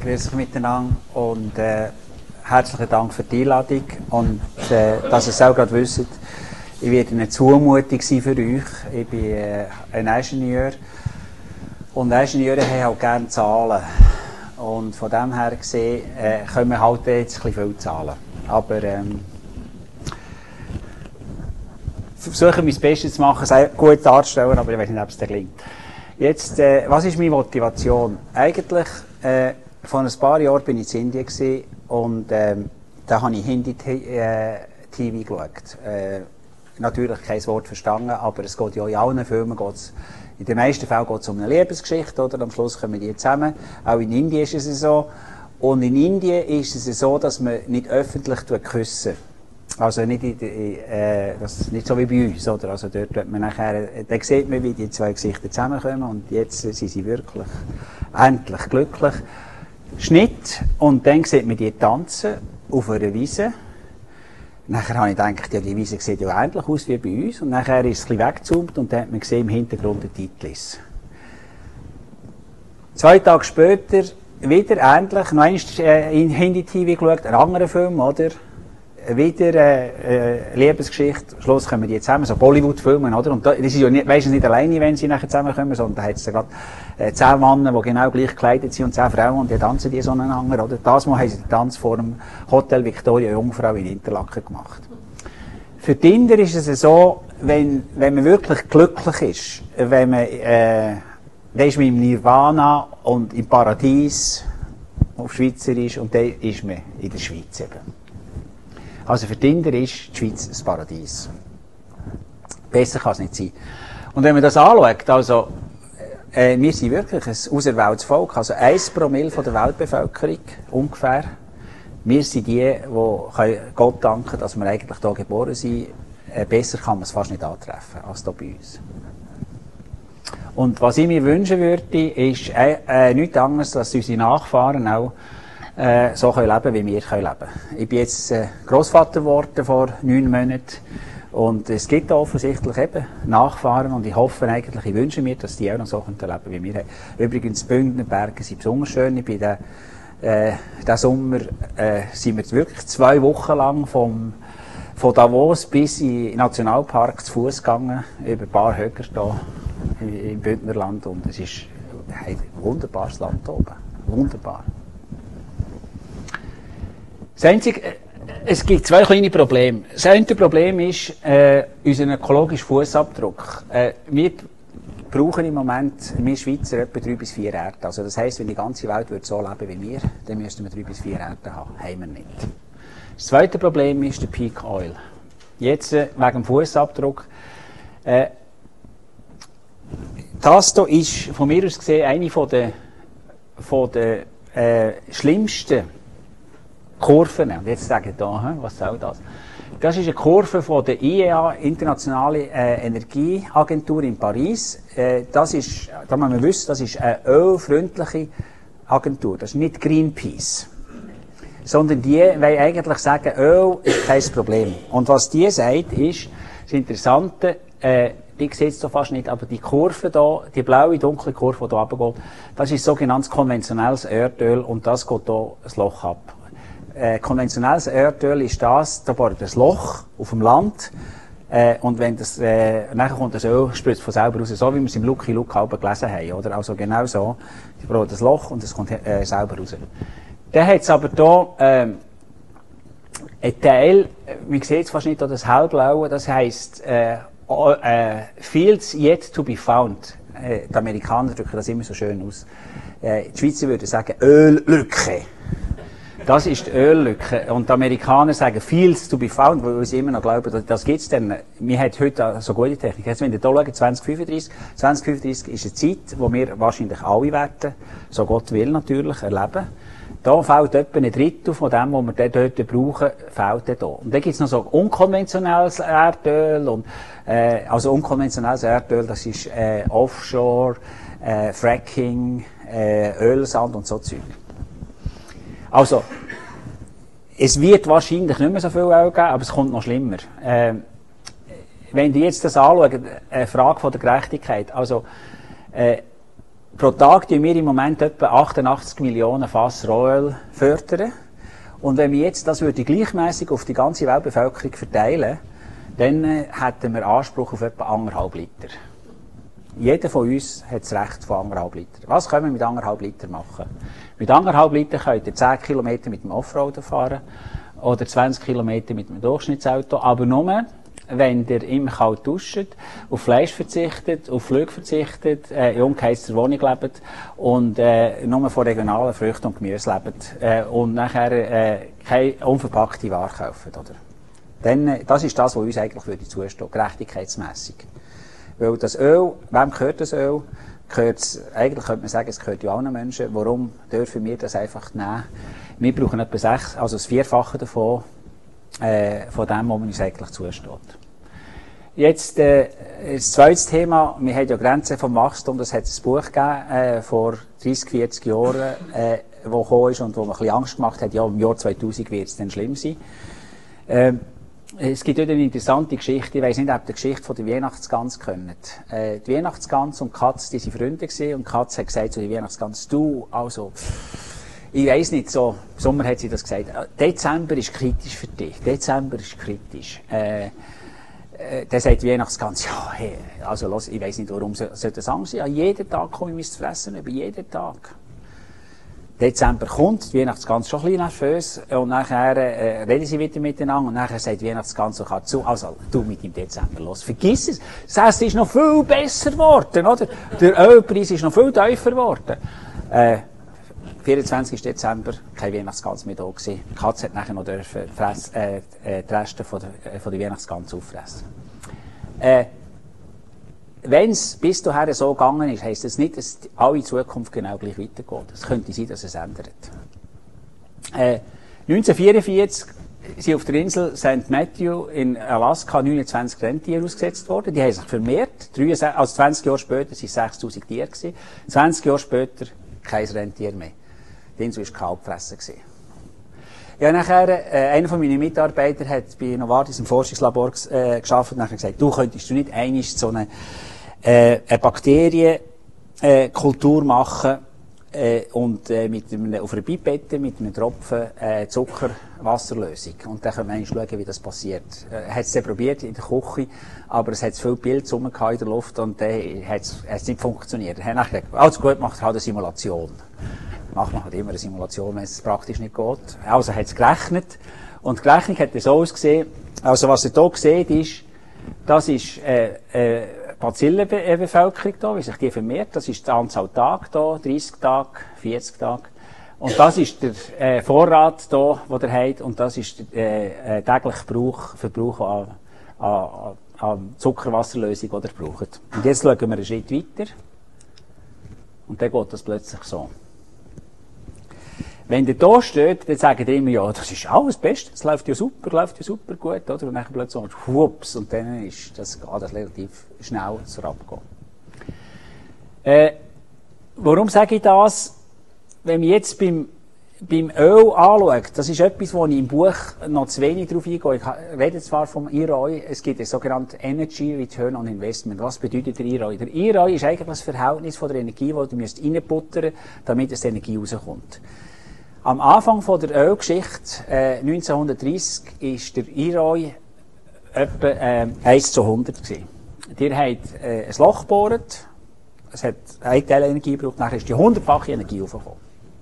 Grüß euch miteinander und herzlichen Dank für die Einladung und dass ihr es auch gerade wisst, ich werde eine Zumutung sein für euch. Ich bin ein Ingenieur und Ingenieure haben halt gerne Zahlen und von dem her gesehen können wir halt jetzt ein bisschen viel zahlen. Aber versuche mein Bestes zu machen, es gut darzustellen, aber ich weiß nicht, ob es dir gelingt. Jetzt, was ist meine Motivation? Eigentlich, vor ein paar Jahren bin ich in Indien gewesen, und da habe ich Hindi-TV geschaut. Natürlich kein Wort verstanden, aber es geht ja in allen Filmen, in den meisten Fällen geht es um eine Liebesgeschichte, oder? Am Schluss kommen die zusammen. Auch in Indien ist es so. Und in Indien ist es so, dass man nicht öffentlich küssen. Also nicht, das ist nicht so wie bei uns, oder? Also dort wird man nachher, dann sieht man, wie die zwei Gesichter zusammenkommen und jetzt sind sie wirklich endlich glücklich. Schnitt und dann sieht man die tanzen auf einer Wiese. Nachher habe ich gedacht, ja, die Wiese sieht ja ähnlich aus wie bei uns und nachher ist es ein bisschen weggezoomt und dann hat man gesehen, im Hintergrund der Titel ist. 2 Tage später wieder ähnlich, noch einmal in Hindi-TV geschaut, einen anderen Film, oder? Wieder Liebesgeschichte, am Schluss kommen die zusammen, so Bollywood-Filme, oder? Und das ist ja meistens nicht alleine, wenn sie nachher zusammenkommen, sondern da hat es gerade 10 Männer, die genau gleich gekleidet sind und 10 Frauen und die tanzen die so aneinander, oder? Das Mal haben sie den Tanz vor dem Hotel Victoria Jungfrau in Interlaken gemacht. Für die Inder ist es so, wenn man wirklich glücklich ist, wenn man, dann ist man im Nirvana und im Paradies, auf Schweizerisch, und dann ist man in der Schweiz eben. Also für die Inder ist die Schweiz ein Paradies. Besser kann es nicht sein. Und wenn man das anschaut, also, wir sind wirklich ein auserwähltes Volk, also 1% von der Weltbevölkerung ungefähr. Wir sind die Gott danken können, dass wir eigentlich hier geboren sind. Besser kann man es fast nicht antreffen als hier bei uns. Und was ich mir wünschen würde, ist nichts anderes, dass unsere Nachfahren auch so können leben, wie wir leben können. Ich bin jetzt Grossvater geworden vor 9 Monaten und es gibt da offensichtlich eben Nachfahren und ich hoffe eigentlich, ich wünsche mir, dass die auch noch so leben können, wie wir. Übrigens, die Bündner Berge sind besonders schön. Ich bin diesen Sommer sind wir wirklich 2 Wochen lang von Davos bis in den Nationalpark zu Fuß gegangen, über ein paar Höcker da im Bündnerland und es ist ein wunderbares Land hier oben. Wunderbar. Das Einzige, es gibt 2 kleine Probleme. Das eine Problem ist unser ökologischer Fußabdruck. Wir brauchen im Moment, wir Schweizer, etwa 3 bis 4 Erden. Also das heisst, wenn die ganze Welt würde so leben wie wir, dann müssten wir 3 bis 4 Erden haben. Haben wir nicht. Das zweite Problem ist der Peak Oil. Jetzt wegen dem Fußabdruck. Das hier ist von mir aus gesehen eine von der schlimmsten Kurven. Und jetzt sagen Sie da, was soll das? Das ist eine Kurve von der IEA, Internationale Energieagentur in Paris. Das ist, da muss man wissen, das ist eine ölfreundliche Agentur. Das ist nicht Greenpeace. Sondern die wollen eigentlich sagen, Öl ist kein Problem. Und was die sagt, ist, das Interessante, die sieht es so fast nicht, aber die Kurve da, die blaue, dunkle Kurve, die da runtergeht, das ist sogenanntes konventionelles Erdöl und das geht da ein Loch ab. Konventionelles Erdöl ist das, da bohrt ein Loch auf dem Land und wenn das, nachher kommt das Öl, spritzt von selber raus, so wie wir es im Lucky Luke halb gelesen haben, oder? Also genau so, die bohrt ein Loch und es kommt selber raus. Dann hat es aber hier ein Teil, man sieht es fast nicht, das hellblaue, das heisst Fields yet to be found. Die Amerikaner drücken das immer so schön aus. Die Schweizer würden sagen Öllücke. Das ist die Öllücke. Und die Amerikaner sagen Fields to be found, weil sie immer noch glauben, das gibt es dann. Wir haben heute so gute Technik. Jetzt, wenn ihr hier schaut, 2035 ist eine Zeit, wo wir wahrscheinlich alle werden, so Gott will natürlich, erleben. Da fehlt etwa ein Drittel von dem, was wir dort brauchen, fehlt da. Und dann gibt es noch so unkonventionelles Erdöl. Und, also unkonventionelles Erdöl, das ist Offshore, Fracking, Ölsand und so Zeug. Also, es wird wahrscheinlich nicht mehr so viel Öl geben, aber es kommt noch schlimmer. Wenn ihr jetzt das anschaut, eine Frage von der Gerechtigkeit, also, Pro Tag fördern wir im Moment etwa 88 Millionen Fass Rohöl fördern. Und wenn wir jetzt das gleichmäßig auf die ganze Weltbevölkerung verteilen, dann hätten wir Anspruch auf etwa 1,5 Liter. Jeder von uns hat das Recht von 1,5 Liter. Was können wir mit 1,5 Liter machen? Mit 1,5 Liter könnt ihr 10 Kilometer mit dem Offroaden fahren oder 20 Kilometer mit dem Durchschnittsauto, aber nur, wenn ihr immer kalt duscht, auf Fleisch verzichtet, auf Flüge verzichtet, in ungeheizter Wohnung lebt und nur von regionalen Früchten und Gemüse lebt und nachher keine unverpackte Ware kauft. Oder? Dann, das ist das, was uns eigentlich zustehen, gerechtigkeitsmässig. Weil das Öl, wem gehört das Öl? Eigentlich könnte man sagen, es gehört ja allen Menschen. Warum dürfen wir das einfach nehmen? Wir brauchen etwa das Vierfache davon, von dem, was uns eigentlich zusteht. Jetzt, das zweite Thema, wir haben ja Grenzen vom Wachstum, das hat ein Buch gegeben, vor 30, 40 Jahren, wo gekommen ist und wo man ein bisschen Angst gemacht hat, ja, im Jahr 2000 wird es dann schlimm sein. Es gibt dort eine interessante Geschichte, ich weiss nicht, ob ihr die Geschichte von der Weihnachtsgans kennt. Die Weihnachtsgans und die Katz, die waren Freunde gewesen, und die Katz hat gesagt zu der Weihnachtsgans, du, also, ich weiss nicht, so, im Sommer hat sie das gesagt, Dezember ist kritisch für dich, Dezember ist kritisch. Dann sagt die Weihnachtsgans, ja, hey, also los, ich weiss nicht, warum sollte das Angst sein, ja, jeden Tag komme ich mich zu fressen, über jeden Tag. Dezember kommt, die Weihnachtsgans schon ein bisschen nervös, und nachher reden sie wieder miteinander, und nachher sagt die Weihnachtsgans so zu, also, du mit dem Dezember, los, vergiss es, das Essen ist noch viel besser geworden, oder? Der Ölpreis ist noch viel tiefer geworden. 24. Dezember, keine Weihnachtsgans mehr da gewesen. Die Katze hat nachher noch die Reste von der Weihnachtsgans auffressen. Wenn es bis dahin so gegangen ist, heisst das nicht, dass alle in Zukunft genau gleich weitergeht. Es könnte sein, dass es ändert. 1944 sind auf der Insel St. Matthew in Alaska 29 Rentiere ausgesetzt worden. Die haben sich vermehrt. 20 Jahre später waren es 6000 Tiere gewesen. 20 Jahre später kein Rentier mehr. Die Insel war kalt gefressen. Ja, nachher, einer von meinen Mitarbeitern hat bei Novartis im Forschungslabor gearbeitet und nachher gesagt, du könntest du nicht einmal so eine Bakterienkultur machen und auf einer Pipette mit einem Tropfen Zuckerwasserlösung. Und dann können wir schauen, wie das passiert. Er hat es dann probiert in der Küche, aber es hat viel Pilze in der Luft und dann hat es nicht funktioniert. Er hat nachher gesagt, alles gut, macht halt eine Simulation. Macht man halt immer eine Simulation, wenn es praktisch nicht geht. Also hat es gerechnet. Und die Rechnung hat so ausgesehen, also was ihr hier seht, ist, das ist, Bazillenbevölkerung da, wie sich die vermehrt. Das ist die Anzahl Tage da, 30 Tage, 40 Tage. Und das ist der Vorrat da, den ihr habt. Und das ist der tägliche Verbrauch an Zuckerwasserlösung, die ihr braucht. Und jetzt schauen wir einen Schritt weiter. Und dann geht das plötzlich so. Wenn ihr da steht, dann sagen die immer, ja, das ist alles Beste, es läuft ja super gut, oder? Und dann plötzlich so, hups, und dann geht das relativ schnell zur Abgabe. Warum sage ich das? Wenn wir jetzt beim Öl anschauen, das ist etwas, wo ich im Buch noch zu wenig drauf eingehe. Ich rede zwar vom IROI, es gibt ein sogenanntes Energy Return on Investment. Was bedeutet der IROI? Der IROI ist eigentlich das Verhältnis von der Energie, die du reinbuttern müsst, damit die Energie rauskommt. Am Anfang von der Ölgeschichte, 1930, ist der IROI etwa 1:100 gewesen. Ihr habt ein Loch gebohrt, es hat ein Teil Energie gebraucht, nachher ist die 100-fache Energie aufgekommen.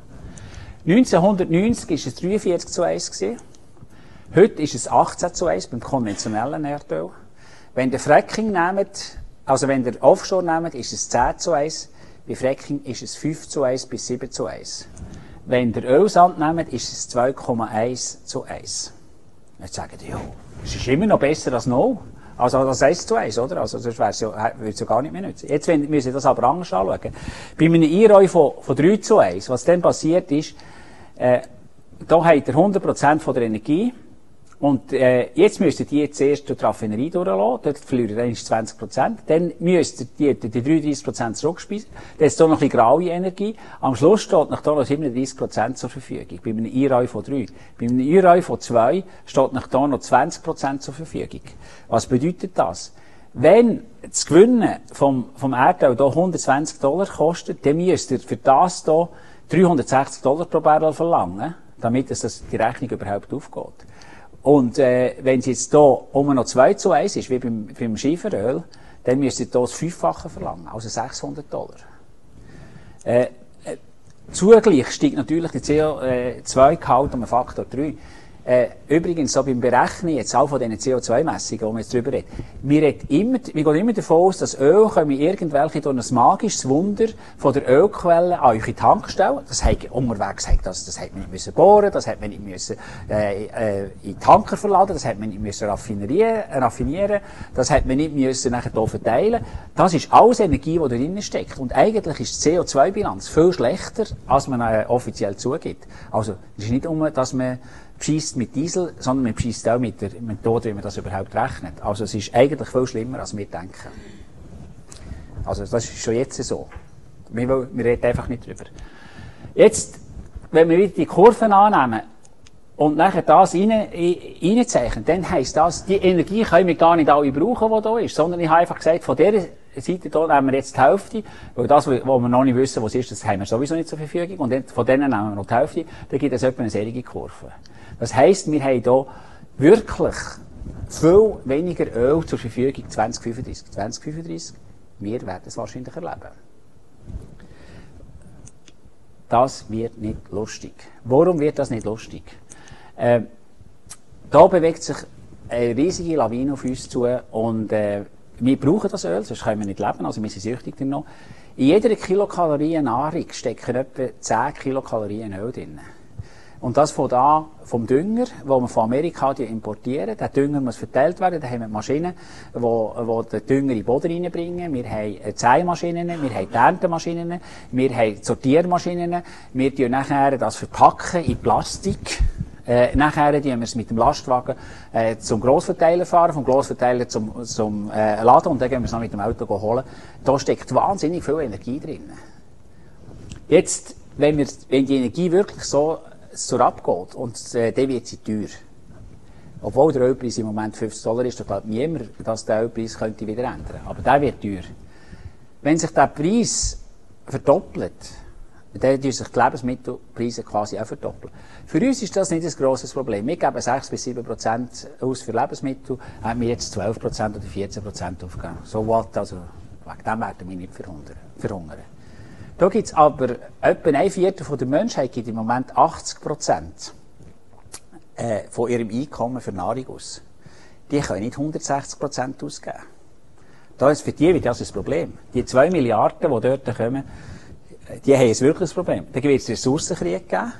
1990 war es 43:1 gewesen. Heute ist es 18:1 beim konventionellen Erdöl. Wenn ihr Fracking nehmt, also wenn ihr Offshore nehmt, ist es 10:1. Bei Fracking ist es 5:1 bis 7:1. Wenn ihr Ölsand nehmt, ist es 2,1:1. Jetzt sagen die, ja, es ist immer noch besser als No. Also als 1:1, oder? Also sonst würde es ja gar nicht mehr nützen. Jetzt müssen wir das aber anders anschauen. Bei einem IROI von 3:1, was dann passiert ist, da habt ihr 100% von der Energie. Und jetzt müsst ihr die zuerst durch die Raffinerie durchlassen, dort verliert ihr 20%. Dann müsst ihr die 33% zurückspeisen. Dann ist da noch ein bisschen graue Energie. Am Schluss steht noch da noch 37% zur Verfügung. Bei einem IROI von 3. Bei einem IROI von 2 steht noch da noch 20% zur Verfügung. Was bedeutet das? Wenn das Gewinnen vom Erdöl hier $120 kostet, dann müsst ihr für das hier $360 pro Barrel verlangen, damit die Rechnung überhaupt aufgeht. Und wenn es jetzt hier noch 2:1 ist, wie beim Schieferöl, dann müsst ihr hier das Fünffache verlangen, also $600. Zugleich steigt natürlich der CO2-Gehalt um einen Faktor 3. Übrigens, so beim Berechnen jetzt auch von diesen CO2-Messungen, die wir jetzt drüber reden, wir gehen immer davon aus, dass Öl können wir irgendwelche durch ein magisches Wunder von der Ölquelle an eure Tankstelle. Das hat unterwegs das hat man nicht müssen bohren, das hat man nicht müssen in Tanker verladen, das hat man nicht müssen raffinieren, das hat man nicht müssen nachher hier verteilen. Das ist alles Energie, die da drin steckt. Und eigentlich ist die CO2-Bilanz viel schlechter, als man offiziell zugibt. Also, es ist nicht dass man beschießt mit Diesel, sondern man beschießt auch mit der Methode, wie man das überhaupt rechnet. Also es ist eigentlich viel schlimmer, als wir denken. Also das ist schon jetzt so. Wir reden einfach nicht drüber. Jetzt, wenn wir wieder die Kurven annehmen und nachher das reinzeichnen, dann heisst das, die Energie können wir gar nicht alle brauchen, die da ist, sondern ich habe einfach gesagt, von dieser Seite hier nehmen wir jetzt die Hälfte, weil das, wo wir noch nicht wissen, was ist, das haben wir sowieso nicht zur Verfügung, und dann, von denen nehmen wir noch die Hälfte, dann gibt es etwa eine solche Kurve. Das heisst, wir haben hier wirklich viel weniger Öl zur Verfügung 2035. 2035, wir werden es wahrscheinlich erleben. Das wird nicht lustig. Warum wird das nicht lustig? Da bewegt sich eine riesige Lawine auf uns zu, und wir brauchen das Öl, sonst können wir nicht leben, also wir sind süchtig danach. In jeder Kilokalorie Nahrung stecken etwa 10 Kilokalorien Öl drin. Und das von da, vom Dünger, den wir von Amerika importieren. Der Dünger muss verteilt werden. Da haben wir Maschinen, die den Dünger in den Boden reinbringen. Wir haben Sämaschinen, wir haben Erntemaschinen, wir haben Sortiermaschinen. Wir tun nachher das verpacken in Plastik. Nachher tun wir es mit dem Lastwagen zum Grossverteiler fahren, vom Grossverteiler zum Laden, und dann gehen wir es noch mit dem Auto holen. Da steckt wahnsinnig viel Energie drin. Jetzt, wenn die Energie wirklich so abgeht, und dann wird sie teuer. Obwohl der Ölpreis im Moment $50 ist, da glaubt niemand, dass der Ölpreis könnte wieder ändern. Aber der wird teuer. Wenn sich der Preis verdoppelt, dann tun sich die Lebensmittelpreise quasi auch verdoppeln. Für uns ist das nicht ein grosses Problem. Wir geben 6-7% aus für Lebensmittel, haben wir jetzt 12% oder 14% aufgegeben. So what, also wegen dem werden wir nicht verhungern. Da gibt es aber etwa ein Viertel der Menschheit gibt im Moment 80% von ihrem Einkommen für Nahrung aus. Die können nicht 160% ausgeben. Für die wird das ein Problem. Die 2 Milliarden, die dort kommen, die haben ein wirkliches Problem. Da wird es Ressourcenkrieg geben.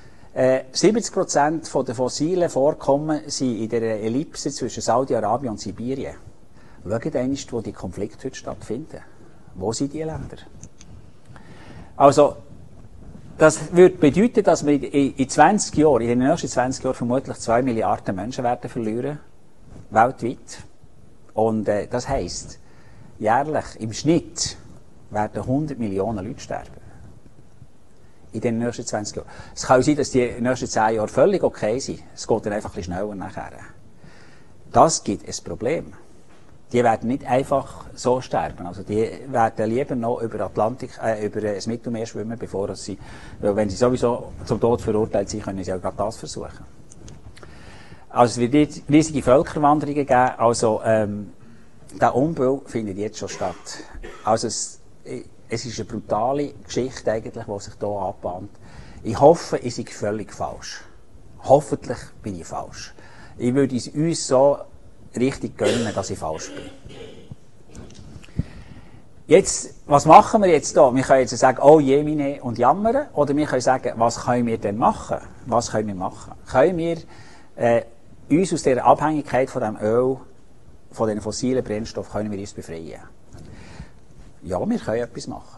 70% der fossilen Vorkommen sind in der Ellipse zwischen Saudi-Arabien und Sibirien. Schaut einmal, wo die Konflikte heute stattfinden. Wo sind die Länder? Also, das würde bedeuten, dass wir in 20 Jahren, in den nächsten 20 Jahren vermutlich 2 Milliarden Menschen werden verlieren. Weltweit. Und das heisst, jährlich im Schnitt werden 100 Millionen Leute sterben. In den nächsten 20 Jahren. Es kann sein, dass die nächsten 10 Jahre völlig okay sind. Es geht dann einfach ein bisschen schneller nachher. Das gibt ein Problem. Die werden nicht einfach so sterben. Also die werden lieber noch über das Mittelmeer schwimmen, bevor sie, weil wenn sie sowieso zum Tod verurteilt sind, können sie auch gerade das versuchen. Also es wird riesige Völkerwanderungen geben. Also der Umbau findet jetzt schon statt. Also es ist eine brutale Geschichte eigentlich, die sich hier anbahnt. Ich hoffe, ich sei völlig falsch. Hoffentlich bin ich falsch. Ich würde es uns so richtig gönnen, dass ich falsch bin. Jetzt, was machen wir jetzt da? Wir können jetzt sagen, oh je, meine, und jammern. Oder wir können sagen, was können wir denn machen? Was können wir machen? Können wir uns aus dieser Abhängigkeit von dem Öl, von den fossilen Brennstoffen, können wir uns befreien? Ja, wir können etwas machen.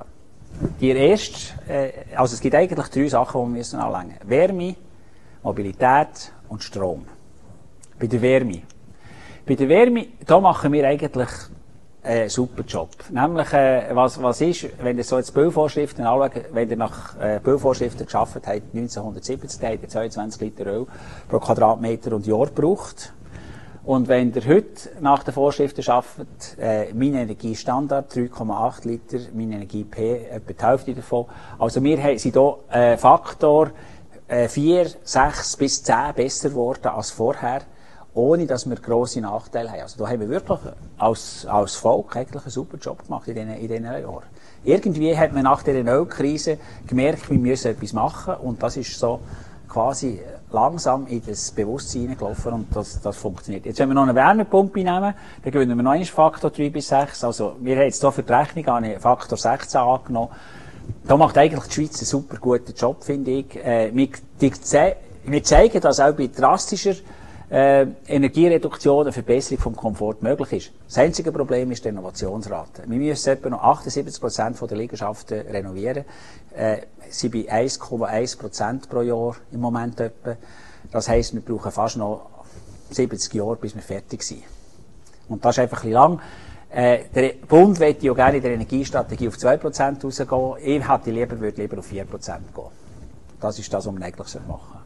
Also es gibt eigentlich 3 Sachen, die wir müssen anlegen müssen. Wärme, Mobilität und Strom. Bei der Wärme, da machen wir eigentlich einen super Job. Nämlich, was ist, wenn ihr so jetzt Bauvorschriften anschaut, wenn ihr nach Bauvorschriften geschaffen habt, 1970, da habt ihr 22 Liter Öl pro Quadratmeter und Jahr gebraucht. Und wenn ihr heute nach den Vorschriften arbeitet, mein Energiestandard 3,8 Liter, mein Energie P, etwa die Hälfte davon. Also wir sind hier Faktor 4, 6 bis 10 besser geworden als vorher, ohne dass wir grosse Nachteile haben. Also da haben wir wirklich als Volk eigentlich einen super Job gemacht in diesen Jahren. Irgendwie hat man nach dieser Ölkrise gemerkt, wir müssen etwas machen, und das ist so quasi langsam in das Bewusstsein hineingelaufen, und das funktioniert. Jetzt, wenn wir noch eine Wärmepumpe nehmen, dann gewinnen wir noch einen Faktor 3 bis 6. Also, wir haben jetzt hier für die Rechnung einen Faktor 16 angenommen. Da macht eigentlich die Schweiz einen super guten Job, finde ich. Wir zeigen, dass auch bei drastischer Energiereduktion eine Verbesserung vom Komfort möglich ist. Das einzige Problem ist die Renovationsrate. Wir müssen etwa noch 78% der Liegenschaften renovieren. Sie bei 1,1% pro Jahr im Moment etwa. Das heisst, wir brauchen fast noch 70 Jahre, bis wir fertig sind. Und das ist einfach ein bisschen lang. Der Bund möchte ja gerne in der Energiestrategie auf 2% rausgehen. Ich würde lieber auf 4% gehen. Das ist das, was man eigentlich machen sollte.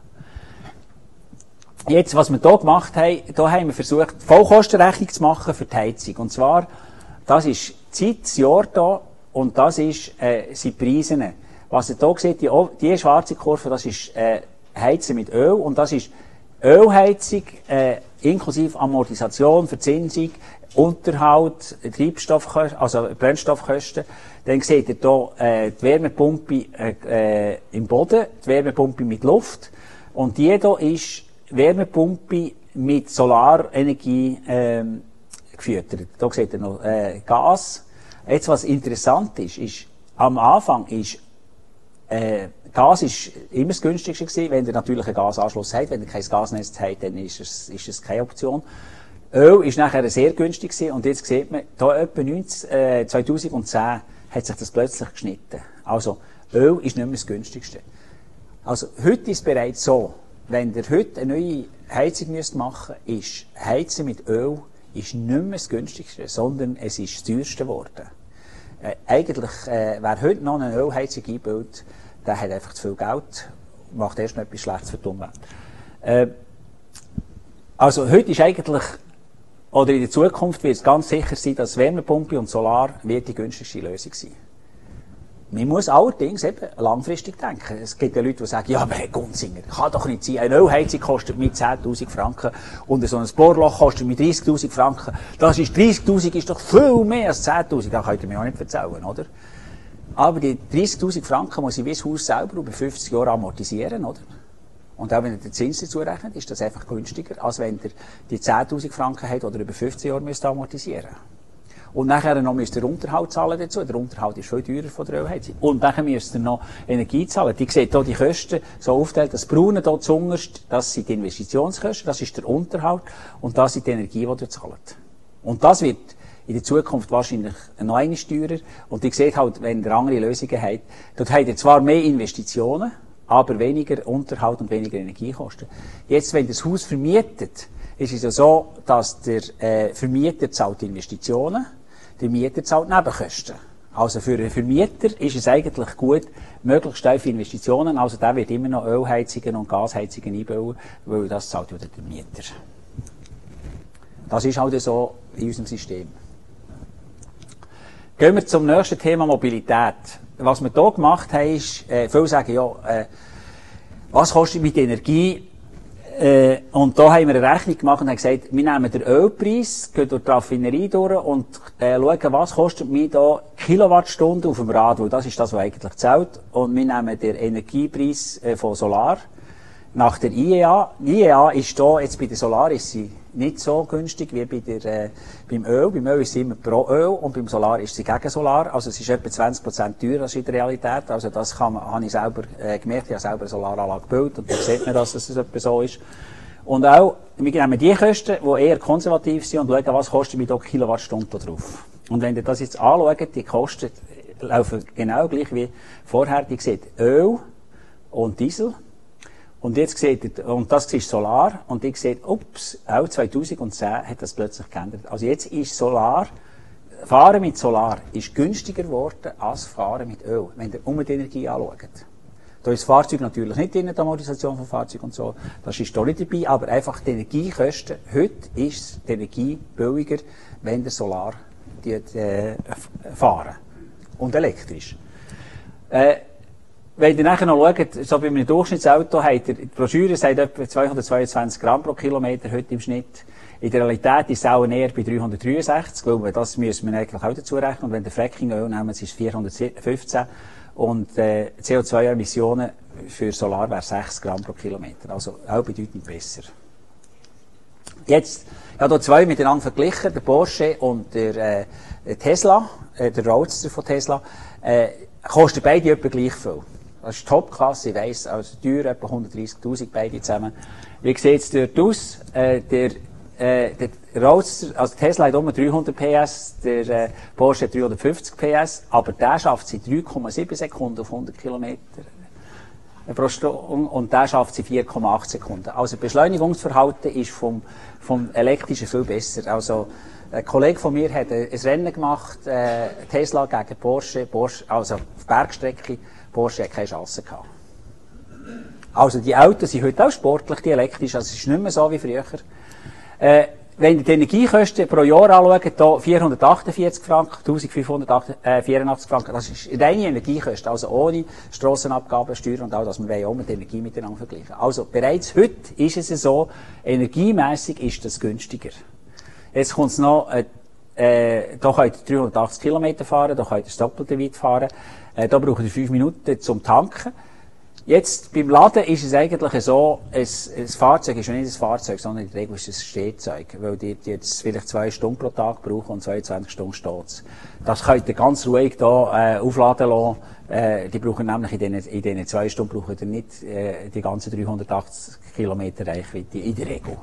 Jetzt, was wir hier gemacht haben, da haben wir versucht, Vollkostenrechnung zu machen für die Heizung. Und zwar, das ist Zeit, das Jahr da, und das ist, sind die Preise. Was ihr hier seht, die schwarze Kurve, das ist, Heizen mit Öl, und das ist Ölheizung, inklusive Amortisation, Verzinsung, Unterhalt, Treibstoffkosten, also Brennstoffkosten. Dann seht ihr hier, die Wärmepumpe, im Boden, die Wärmepumpe mit Luft, und die hier ist Wärmepumpe mit Solarenergie gefüttert. Da seht ihr noch Gas. Jetzt, was interessant ist, am Anfang ist Gas ist immer das günstigste gewesen, wenn ihr natürlich einen Gasanschluss habt. Wenn ihr kein Gasnetz habt, dann ist es keine Option. Öl ist nachher sehr günstig gewesen, und jetzt sieht man, da etwa 2010 hat sich das plötzlich geschnitten. Also, Öl ist nicht mehr das günstigste. Also, heute ist es bereits so, wenn ihr heute eine neue Heizung machen müsst, ist Heizen mit Öl ist nicht mehr das günstigste, sondern es ist das teuerste geworden. Eigentlich, wer heute noch eine Ölheizung einbaut, der hat einfach zu viel Geld, macht erst noch etwas Schlechtes für die Umwelt. Also heute ist eigentlich, oder in der Zukunft wird es ganz sicher sein, dass Wärmepumpe und Solar wird die günstigste Lösung sein. Man muss allerdings eben langfristig denken. Es gibt ja Leute, die sagen, ja, aber Herr Gunzinger, kann doch nicht sein. Eine Ölheizung kostet mit 10.000 Franken und so ein Bohrloch kostet mit 30.000 Franken. Das ist 30.000 ist doch viel mehr als 10.000. Das könnt ihr mir auch nicht erzählen, oder? Aber die 30.000 Franken muss ich wie das Haus selber über 50 Jahre amortisieren, oder? Und auch wenn ihr den Zins dazu rechnet, ist das einfach günstiger, als wenn ihr die 10.000 Franken habt oder über 15 Jahre müsst amortisieren. Und nachher noch müsst ihr Unterhalt zahlen dazu. Der Unterhalt ist viel teurer von der Ölheizung. Und nachher müsst ihr noch Energie zahlen. Die seht hier die Kosten so aufteilt. Das Braune hier zuunterst, das sind die Investitionskosten, das ist der Unterhalt, und das sind die Energie, die ihr zahlt. Und das wird in der Zukunft wahrscheinlich noch einmal teurer. Und ihr seht halt, wenn ihr andere Lösungen habt, dort habt ihr zwar mehr Investitionen, aber weniger Unterhalt und weniger Energiekosten. Jetzt, wenn ihr das Haus vermietet, ist es ja so, dass der Vermieter zahlt Investitionen, der Mieter zahlt Nebenkosten. Also für einen Vermieter ist es eigentlich gut, möglichst tiefe Investitionen, also der wird immer noch Ölheizungen und Gasheizungen einbauen, weil das zahlt wieder der Mieter. Das ist halt so in unserem System. Gehen wir zum nächsten Thema Mobilität. Was wir hier gemacht haben, ist, viele sagen ja, was kostet mit Energie? Und da haben wir eine Rechnung gemacht und haben gesagt, wir nehmen den Ölpreis, gehen durch die Raffinerie durch und schauen, was kostet mir da Kilowattstunde auf dem Rad, weil das ist das, was eigentlich zählt. Und wir nehmen den Energiepreis von Solar nach der IEA. Die IEA ist da, jetzt bei der Solar ist sie nicht so günstig wie beim Öl. Beim Öl ist sie immer pro Öl und beim Solar ist sie gegen Solar. Also es ist etwa 20% teurer als in der Realität. Also das habe ich selber gemerkt. Ich habe selber eine Solaranlage gebaut und da sieht man, dass es etwa so ist. Und auch, wir nehmen die Kosten, die eher konservativ sind, und schauen, was kostet mir da Kilowattstunde drauf. Und wenn ihr das jetzt anschaut, die Kosten laufen genau gleich wie vorher. Die seht Öl und Diesel. Und jetzt seht ihr, und das ist Solar, und ihr seht, ups, auch 2010 hat das plötzlich geändert. Also jetzt ist Fahren mit Solar ist günstiger geworden als Fahren mit Öl, wenn ihr die Energie anschaut. Da ist das Fahrzeug natürlich nicht drin, die Amortisation vom Fahrzeug und so. Das ist da nicht dabei, aber einfach die Energiekosten. Heute ist die Energie billiger, wenn der Solar fahren. Und elektrisch. Wenn ihr nachher noch schaut, so bei einem Durchschnittsauto, habt ihr, die Broschüre sagt etwa 222 Gramm pro Kilometer heute im Schnitt. In der Realität ist es auch näher bei 363, weil das müssen wir eigentlich auch dazu rechnen. Und wenn der Frackingöl nehmen, ist es 415. Und CO2-Emissionen für Solar wäre 6 Gramm pro Kilometer. Also auch bedeutend besser. Jetzt, ich habe hier zwei miteinander verglichen, der Porsche und der Tesla, der Roadster von Tesla, kosten beide etwa gleich viel. Das ist Topklasse, ich weiss, also teuer, etwa 130.000 beide zusammen. Wie sieht es dort aus? Der Roadster, also Tesla hat um 300 PS, der Porsche hat 350 PS, aber der schafft sie 3,7 Sekunden auf 100 Kilometer pro Stunde und der schafft sie 4,8 Sekunden. Also Beschleunigungsverhalten ist vom elektrischen viel besser. Also ein Kollege von mir hat ein Rennen gemacht, Tesla gegen Porsche, also auf Bergstrecke, Porsche hat keine Chance gehabt. Also die Autos sind heute auch sportlich, die elektrisch, also es ist nicht mehr so wie früher. Wenn ihr die Energiekosten pro Jahr anschaut, hier 448 Franken, 1584 Franken, das ist reine Energiekosten, also ohne Strassenabgaben, Steuern und all das. Wir wollen auch mit der Energie miteinander vergleichen. Also bereits heute ist es so, energiemässig ist das günstiger. Jetzt kommt es noch, da könnt ihr 380 Kilometer fahren, da könnt ihr das Doppelte weit fahren, da braucht ihr 5 Minuten zum Tanken. Jetzt, beim Laden ist es eigentlich so, ein Fahrzeug ist ja nicht ein Fahrzeug, sondern in der Regel ist es ein Stehzeug, weil die jetzt vielleicht 2 Stunden pro Tag brauchen und 22 Stunden steht's. Das könnt ihr ganz ruhig da aufladen lassen. Die brauchen nämlich in diesen 2 Stunden brauchen ihr nicht die ganzen 380 Kilometer Reichweite, in der Regel.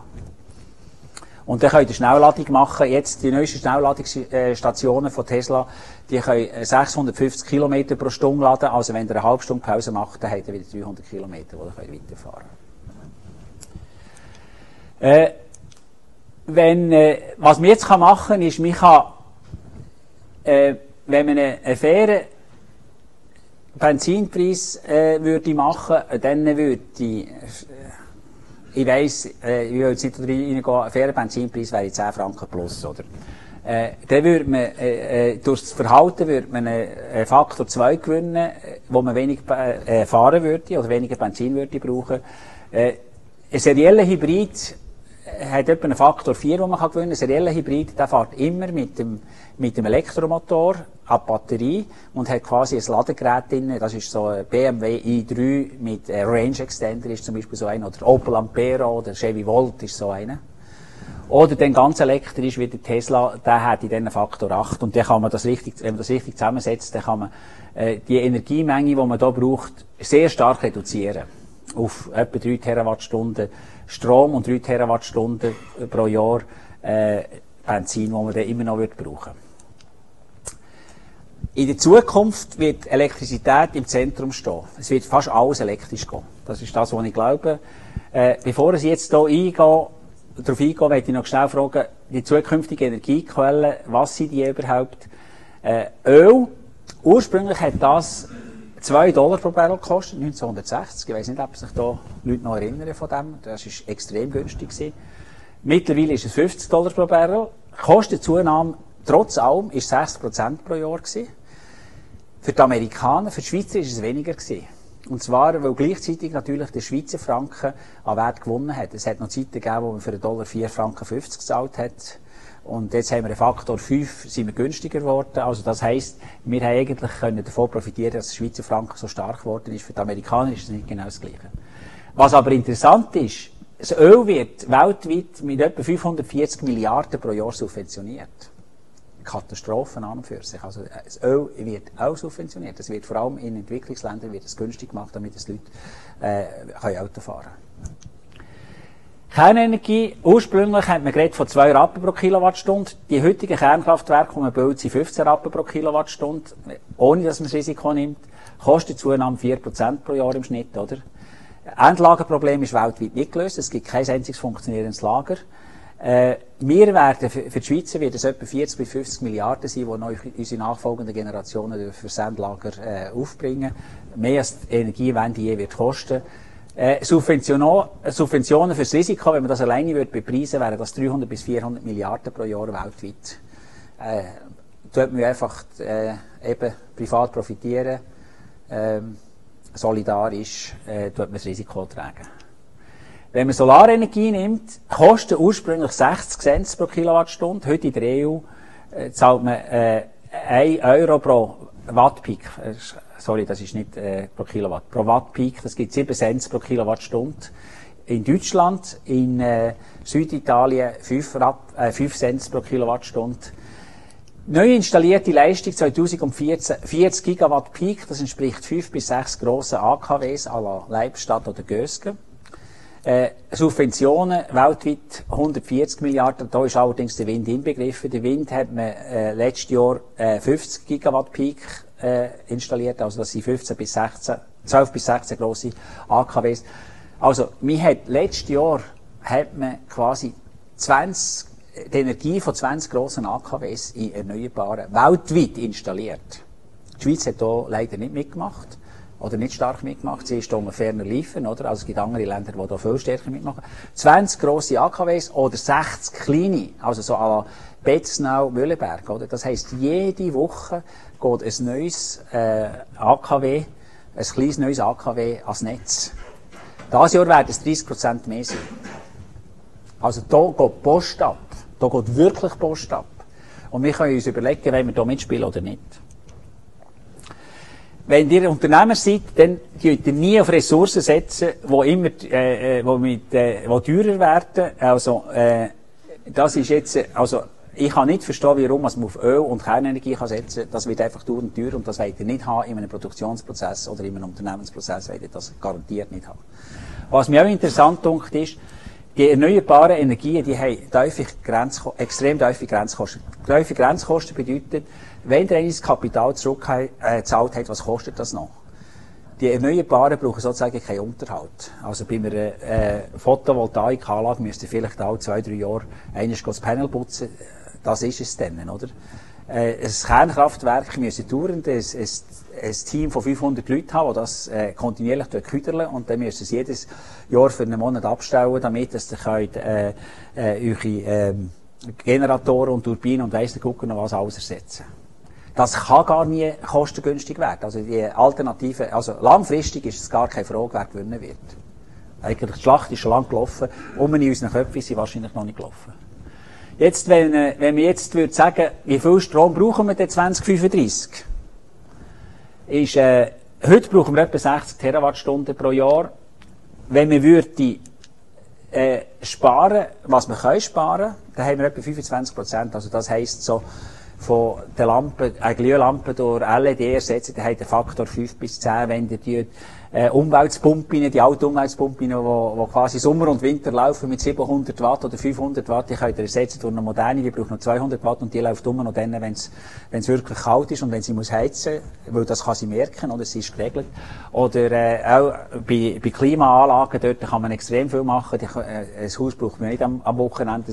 Und dann könnt ihr Schnellladung machen. Jetzt, die neuesten Schnellladungsstationen von Tesla, die können 650 Kilometer pro Stunde laden. Also wenn ihr eine halbe Stunde Pause macht, dann habt ihr wieder 300 Kilometer, wo ihr weiterfahren könnt. Was man jetzt machen kann, ist, man kann, wenn man einen fairen Benzinpreis würde machen, dann würde ich weiss, ich will jetzt nicht reingehen, ein fairer Benzinpreis wäre 10 Franken plus, oder? Dann würde man, durch das Verhalten würde man einen Faktor 2 gewinnen, wo man wenig fahren würde, oder weniger Benzin würde brauchen. Ein serieller Hybrid hat etwa einen Faktor 4, den man gewinnen kann. Ein serieller Hybrid, der fährt immer mit dem Elektromotor an die Batterie und hat quasi ein Ladegerät drin. Das ist so ein BMW i3 mit Range Extender ist zum Beispiel so einer, oder Opel Ampera oder Chevy Volt ist so einer. Oder dann ganz elektrisch wie der Tesla, der hat in diesen Faktor 8 und dann kann man das richtig, wenn man das richtig zusammensetzt, dann kann man die Energiemenge, die man da braucht, sehr stark reduzieren. Auf etwa 3 Terawattstunden Strom und 3 Terawattstunden pro Jahr Benzin, die man dann immer noch brauchen. In der Zukunft wird Elektrizität im Zentrum stehen. Es wird fast alles elektrisch gehen. Das ist das, was ich glaube. Bevor ich jetzt hier darauf eingehe, möchte ich noch schnell fragen, die zukünftigen Energiequellen, was sind die überhaupt? Öl, ursprünglich hat das $2 pro Barrel gekostet, 1960. Ich weiss nicht, ob sich da Leute noch erinnern von dem. Das war extrem günstig gewesen. Mittlerweile ist es $50 pro Barrel. Kostenzunahme, trotz allem, ist 6% pro Jahr gewesen. Für die Amerikaner, für die Schweizer ist es weniger gewesen. Und zwar, weil gleichzeitig natürlich der Schweizer Franken an Wert gewonnen hat. Es hat noch Zeiten gegeben, wo man für $1 4,50 Franken gezahlt hat. Und jetzt haben wir einen Faktor 5, sind wir günstiger geworden. Also das heisst, wir haben eigentlich können davon profitieren, dass der Schweizer Franken so stark geworden ist. Für die Amerikaner ist es nicht genau das Gleiche. Was aber interessant ist, das Öl wird weltweit mit etwa 540 Milliarden pro Jahr subventioniert. Katastrophen an und für sich. Also das Öl wird auch subventioniert. Das wird vor allem in Entwicklungsländern wird es günstig gemacht, damit es Leute Auto fahren können. Kernenergie, ursprünglich hat man geredet von 2 Rappen pro Kilowattstunde. Die heutigen Kernkraftwerke, die man baut, sind 15 Rappen pro Kilowattstunde, ohne dass man das Risiko nimmt. Kostenzunahme 4% pro Jahr im Schnitt, oder? Endlagerproblem ist weltweit nicht gelöst. Es gibt kein einziges funktionierendes Lager. Wir werden, für die Schweizer wird es etwa 40 bis 50 Milliarden sein, die noch unsere nachfolgenden Generationen für Sendlager aufbringen. Mehr als die Energiewende je wird kosten. Subventionen fürs Risiko, wenn man das alleine bepreisen würde, wären das 300 bis 400 Milliarden pro Jahr weltweit. Tut man einfach eben privat profitieren, solidarisch tut man das Risiko tragen. Wenn man Solarenergie nimmt, kostet ursprünglich 60 Cent pro Kilowattstunde. Heute in der EU zahlt man 1 Euro pro Wattpeak. Sorry, das ist nicht pro Kilowatt. Pro Wattpeak, das gibt 7 Cent pro Kilowattstunde. In Deutschland, in Süditalien 5 Cent pro Kilowattstunde. Neu installierte Leistung 2014 40 Gigawatt Peak, das entspricht 5 bis 6 grossen AKWs à la Leibstadt oder Gösgen. Subventionen weltweit 140 Milliarden, da ist allerdings der Wind inbegriffen. Der Wind hat man letztes Jahr 50 Gigawatt Peak installiert, also das sind 12 bis 16 grosse AKWs. Also letztes Jahr hat man quasi die Energie von 20 grossen AKWs in Erneuerbaren weltweit installiert. Die Schweiz hat da leider nicht mitgemacht. Oder nicht stark mitgemacht. Sie ist da ferner liefen, oder? Also es gibt andere Länder, die da viel stärker mitmachen. 20 grosse AKWs oder 60 kleine, also so à la Betznau, Mühlenberg, oder? Das heisst, jede Woche geht ein neues AKW, ein kleines neues AKW ans Netz. Dieses Jahr werden es 30% mehr sein. Also da geht Post ab. Da geht wirklich Post ab. Und wir können uns überlegen, wollen wir da mitspielen oder nicht. Wenn ihr Unternehmer seid, dann dürft ihr nie auf Ressourcen setzen, die teurer werden. Also, das ist jetzt, also, ich kann nicht verstehen, warum man auf Öl und Kernenergie setzen kann. Das wird einfach dauernd teuer und das wollt ihr nicht haben in einem Produktionsprozess oder in einem Unternehmensprozess, wollt ihr das garantiert nicht haben. Was mir auch interessant dunkt ist, die erneuerbaren Energien, die haben extrem tiefe Grenzkosten. Tiefe Grenzkosten bedeutet, wenn ihr das Kapital zurückgezahlt habt, was kostet das noch? Die Erneuerbaren brauchen sozusagen keinen Unterhalt. Also bei einer Photovoltaikanlage müsst ihr vielleicht alle 2-3 Jahre einmal das Panel putzen. Das ist es dann, oder? Ein Kernkraftwerk müsst ihr dauernd ein Team von 500 Leuten haben, die das kontinuierlich küdern und dann müssen sie jedes Jahr für einen Monat abstellen, damit ihr eure Generatoren und Turbinen und weiss der Kuckuck noch was alles ersetzen. Das kann gar nie kostengünstig werden. Also die Alternative, also langfristig ist es gar keine Frage, wer gewinnen wird. Eigentlich, die Schlacht ist schon lange gelaufen, in unseren Köpfen ist sie wahrscheinlich noch nicht gelaufen. Jetzt, wenn wir jetzt sagen, wie viel Strom brauchen wir denn 2035? Heute brauchen wir etwa 60 Terawattstunden pro Jahr. Wenn wir sparen, was wir können sparen, dann haben wir etwa 25%. Also das heisst so, von den Lampen, Glühlampen durch LED ersetzen, dann hat der Faktor 5 bis 10, wenn ihr die Umweltpumpen, die alten Umweltpumpen, die quasi Sommer und Winter laufen mit 700 Watt oder 500 Watt, die könnt ihr ersetzen durch eine moderne, die braucht noch 200 Watt und die läuft immer noch dann, wenn es wirklich kalt ist und wenn sie muss heizen, weil das kann sie merken, oder sie ist geregelt. Oder auch bei Klimaanlagen, dort kann man extrem viel machen. Ein Haus braucht man nicht am Wochenende,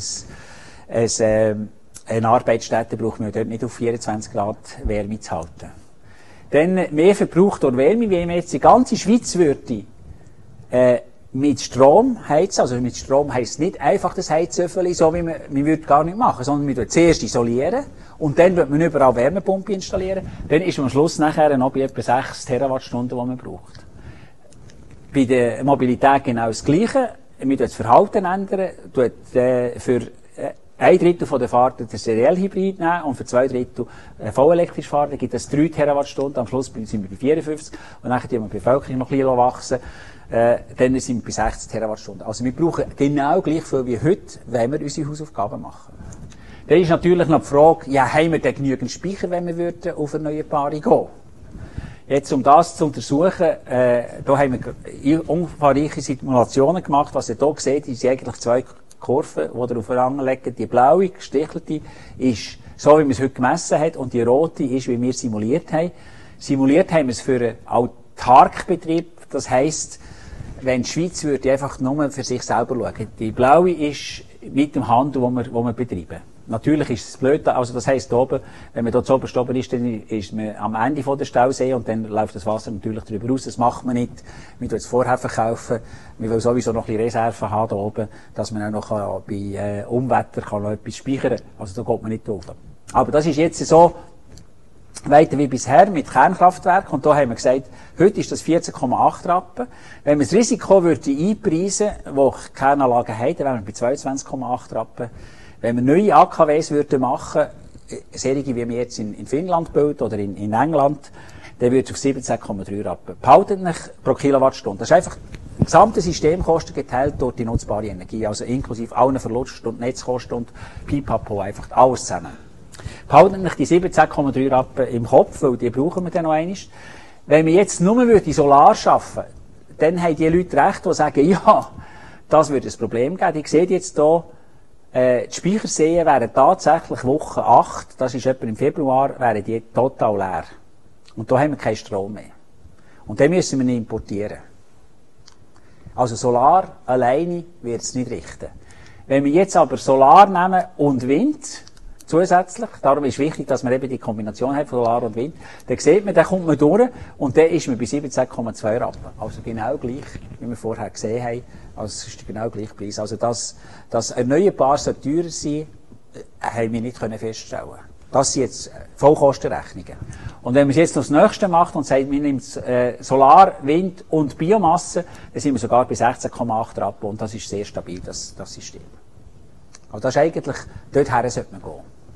eine Arbeitsstätte braucht man dort nicht auf 24 Grad Wärme zu halten. Dann mehr Verbrauch durch Wärme, wie man jetzt die ganze Schweiz würde, mit Strom heizen. Also mit Strom heisst nicht einfach das Heizöffeli, so wie man würde gar nicht machen, sondern man würde zuerst isolieren und dann wird man überall Wärmepumpe installieren. Dann ist man am Schluss nachher noch bei etwa 6 Terawattstunden, die man braucht. Bei der Mobilität genau das Gleiche. Man würde das Verhalten ändern, für 1/3 der Fahrten den Seriellhybrid nehmen und für 2/3 vollelektrisch fahren, dann gibt es 3 Terawattstunden, am Schluss sind wir bei 54 und dann die Bevölkerung noch ein bisschen wachsen, dann sind wir bei 60 Terawattstunden. Also wir brauchen genau gleich viel wie heute, wenn wir unsere Hausaufgaben machen. Dann ist natürlich noch die Frage, ja, haben wir denn genügend Speicher, wenn wir auf Erneuerbare gehen? Jetzt, um das zu untersuchen, da haben wir umfangreiche Simulationen gemacht. Was ihr hier seht, sind eigentlich 2 Kurve, die ihr aufeinander legt. Die blaue, gestichelte, ist so, wie man es heute gemessen hat, und die rote ist, wie wir simuliert haben. Simuliert haben wir es für einen Autarkbetrieb. Das heisst, wenn die Schweiz würde einfach nur für sich selber schauen. Die blaue ist mit dem Handel, wo wir betreiben. Natürlich ist es blöd, also das heisst oben, wenn man dort oben ist, dann ist man am Ende von der Stausee und dann läuft das Wasser natürlich drüber raus. Das macht man nicht. Wir tun es vorher verkaufen. Wir wollen sowieso noch ein bisschen Reserven haben da oben, dass man auch noch bei Unwetter kann noch etwas speichern. Also da geht man nicht drauf. Aber das ist jetzt so weiter wie bisher mit Kernkraftwerk. Und da haben wir gesagt, heute ist das 14,8 Rappen. Wenn man das Risiko würde einpreisen, wo Kernanlagen haben, dann wären wir bei 22,8 Rappen. Wenn wir neue AKWs würden machen, solche wie wir jetzt in Finnland bauen oder in England, dann würde es auf 17,3 Rappen. Behaltet nicht pro Kilowattstunde. Das ist einfach die gesamte Systemkosten geteilt durch die nutzbare Energie, also inklusive allen Verlust und Netzkosten und Pipapo, einfach alles zusammen. Behaltet nicht die 17,3 Rappen im Kopf, weil die brauchen wir dann noch einmal. Wenn wir jetzt nur Solar schaffen, dann haben die Leute recht, die sagen, ja, das würde ein Problem geben. Die sehen jetzt hier, die Speicherseen wären tatsächlich Woche 8, das ist etwa im Februar, wären die total leer. Und da haben wir keinen Strom mehr. Und den müssen wir nicht importieren. Also Solar alleine wird es nicht richten. Wenn wir jetzt aber Solar nehmen und Wind, zusätzlich, darum ist wichtig, dass man eben die Kombination hat von Solar und Wind, dann sieht man, dann kommt man durch und dann ist man bei 17,2 Rappen. Also genau gleich, wie wir vorher gesehen haben. Also es ist genau gleich Preis. Also das Erneuerbare soll teurer sein, haben wir nicht feststellen können. Das sind jetzt Vollkostenrechnungen. Und wenn man jetzt noch das Nächste macht und sagt, wir nehmen Solar, Wind und Biomasse, dann sind wir sogar bei 16,8 Rappen und das ist sehr stabil, das System. Aber das ist eigentlich, dorthin sollte man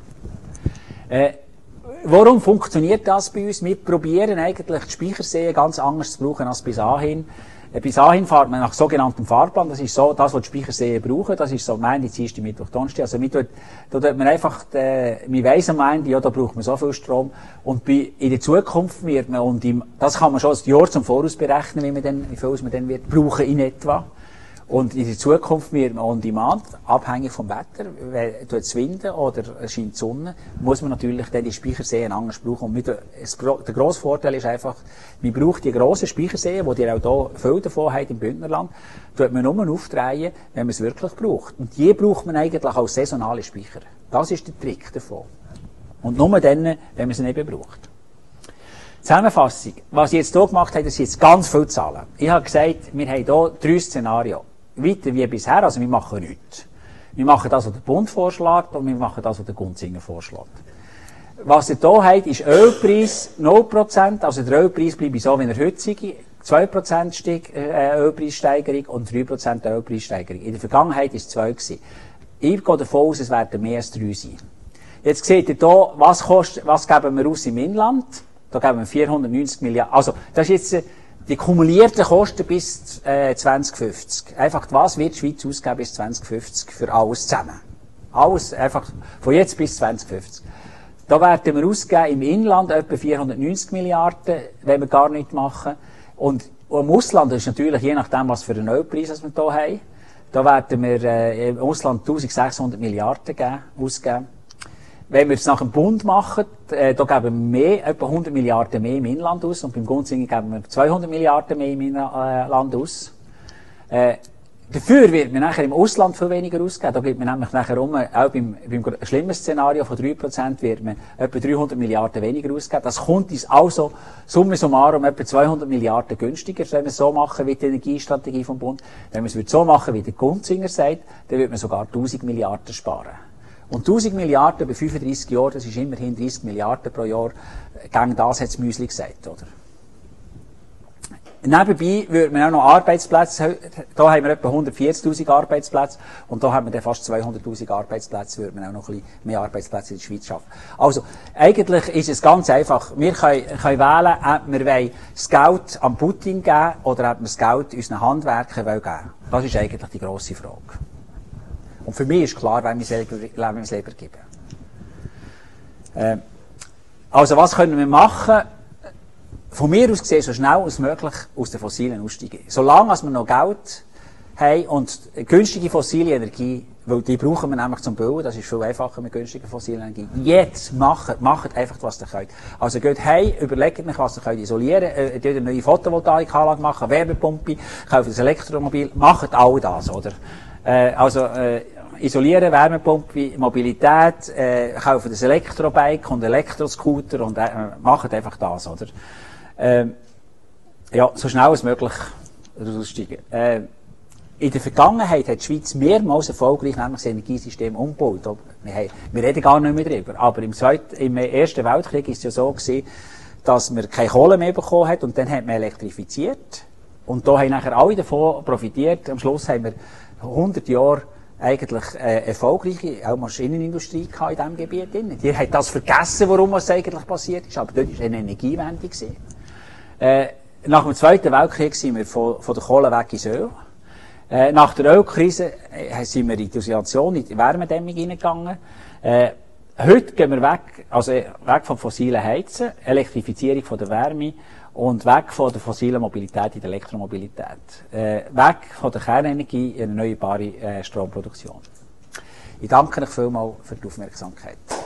gehen. Warum funktioniert das bei uns? Wir probieren eigentlich die Speicherseen ganz anders zu brauchen als bis dahin. Bis dahin fährt man nach sogenanntem Fahrplan. Das ist so, das, was die Speicherseen brauchen. Das ist so Montag, Dienstag, Mittwoch, Donnerstag. Also, da tut man einfach, man weiss am Montag, ja, da braucht man so viel Strom. Und in der Zukunft wird man, das kann man schon ein Jahr zum Voraus berechnen, wie viel man dann wird brauchen in etwa. Und in der Zukunft wird man on demand, abhängig vom Wetter, tut es winden oder scheint die Sonne, muss man natürlich dann die Speicherseen anders brauchen. Und der grosse Vorteil ist einfach, man braucht die grossen Speicherseen, die ihr auch hier viel davon habt im Bündnerland, tut man nur aufdrehen, wenn man es wirklich braucht. Und die braucht man eigentlich als saisonale Speicher. Das ist der Trick davon. Und nur dann, wenn man sie nicht braucht. Zusammenfassung. Was ich jetzt hier gemacht habe, das sind jetzt ganz viele Zahlen. Ich habe gesagt, wir haben hier 3 Szenarien. Weiter wie bisher, also wir machen nichts. Wir machen das, was der Bund vorschlägt, und wir machen das, was der Gunzinger vorschlägt. Was ihr hier habt, ist Ölpreis 0%, also der Ölpreis bleibt so, wie er heute sei. 2% Ölpreissteigerung und 3% Ölpreissteigerung. In der Vergangenheit war es 2 gewesen. Ich gehe davon aus, es werden mehr als 3 sein. Jetzt seht ihr hier, was geben wir aus im Inland? Da geben wir 490 Milliarden. Also, das ist jetzt die kumulierten Kosten bis 2050. Einfach, was wird die Schweiz ausgeben bis 2050 für alles zusammen? Alles, einfach von jetzt bis 2050. Da werden wir ausgeben im Inland etwa 490 Milliarden, wenn wir gar nichts machen. Und im Ausland ist natürlich, je nachdem, was für einen Ölpreis wir hier haben, da werden wir im Ausland 1600 Milliarden ausgeben. Wenn wir es nach dem Bund machen, da geben wir etwa 100 Milliarden mehr im Inland aus und beim Gunzinger geben wir 200 Milliarden mehr im Inland aus. Dafür wird man nachher im Ausland viel weniger ausgeben. Da gibt man nämlich nachher auch beim schlimmen Szenario von 3% wird man etwa 300 Milliarden weniger ausgeben. Das kommt uns also summa summarum etwa 200 Milliarden günstiger, wenn wir es so machen wie die Energiestrategie vom Bund. Wenn wir es so machen, wie der Gunzinger sagt, dann wird man sogar 1000 Milliarden sparen. Und 1000 Milliarden bei 35 Jahren, das ist immerhin 30 Milliarden pro Jahr. Gegen das hat das Müsli gesagt, oder? Nebenbei würde man auch noch Arbeitsplätze, da haben wir etwa 140.000 Arbeitsplätze und da haben wir dann fast 200.000 Arbeitsplätze, würde man auch noch ein bisschen mehr Arbeitsplätze in der Schweiz schaffen. Also, eigentlich ist es ganz einfach. Wir können wählen, ob wir das Geld an Putin geben oder ob wir das Geld unseren Handwerkern geben. Das ist eigentlich die grosse Frage. Und für mich ist klar, wenn wir es lieber geben. Also, was können wir machen? Von mir aus gesehen, so schnell als möglich aus den Fossilen aussteigen. Solange wir noch Geld haben und günstige fossile Energie, weil die brauchen wir nämlich zum Bauen, das ist viel einfacher mit günstiger fossiler Energie. Jetzt macht einfach, was ihr könnt. Also geht heim, überlegt euch, was ihr könnt isolieren, eine neue Photovoltaikanlage machen, Wärmepumpe, kauft ein Elektromobil, macht all das, oder? isolieren, Wärmepumpe, Mobilität, kaufen ein Elektrobike und Elektroscooter und machen einfach das, oder? Ja, so schnell als möglich aussteigen. In der Vergangenheit hat die Schweiz mehrmals erfolgreich nämlich das Energiesystem umgebaut. Wir reden gar nicht mehr darüber. Aber im Ersten Weltkrieg war es ja so gewesen, dass man keine Kohle mehr bekommen hat und dann hat man elektrifiziert. Und da haben nachher alle davon profitiert. Am Schluss haben wir 100 Jahre eigentlich erfolgreiche auch Maschinenindustrie in diesem Gebiet. Die haben das vergessen, warum es eigentlich passiert ist. Aber dort war eine Energiewende gewesen. Nach dem Zweiten Weltkrieg sind wir von der Kohle weg ins Öl. Nach der Ölkrise sind wir in die Isolation, in die Wärmedämmung hineingegangen. Heute gehen wir weg vom fossilen Heizen, Elektrifizierung von der Wärme und weg von der fossilen Mobilität in der Elektromobilität. Weg von der Kernenergie in erneuerbare Stromproduktion. Ich danke euch vielmals für die Aufmerksamkeit.